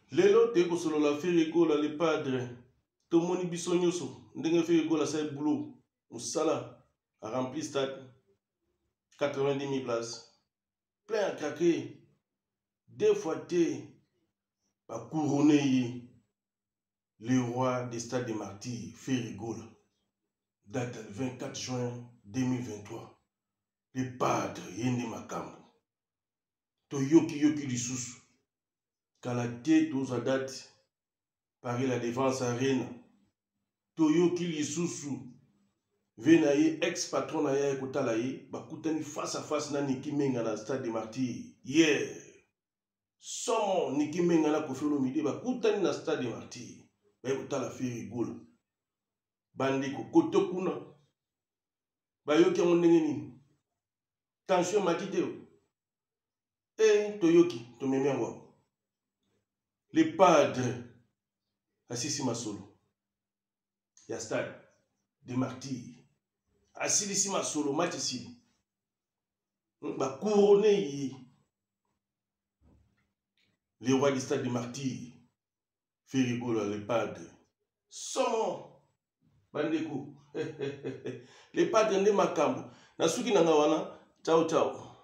Lelo te ko solo la Ferregola le padre. To moni biso nyoso ndenge Ferregola sa boulot. Musala a rempli stade 90 000 places. Plein à craquer. Deux fois té a couronné le roi des stades des martyrs Ferregola. Date le 24 juin 2023. Le padre Yende Makambo. To yoki lisusu. Kalaté tous à date. Paris la défense arena. To yoki lisusu. Venaye ex-patron na ya ekotala ye. Bakutani face à face na Niki Menga na stade des martyrs. Yeah. Son Niki Menga na kofelo midi. Bakutani na stade des martyrs. Ekotala Ferregola. Bandeko koto kuna. Bayoki ya ndenge nini. Tension matite. Toyoki, tomemi yango. Le padre Assisi Masolo. Ya stade des martyrs. Assisi Masolo match ici. Ba couronné le roi du stade des martyrs. Ferregola le padre. Somo bandeko. Le padre Nde Makambo. Nasuki nanga wana. Ciao ciao.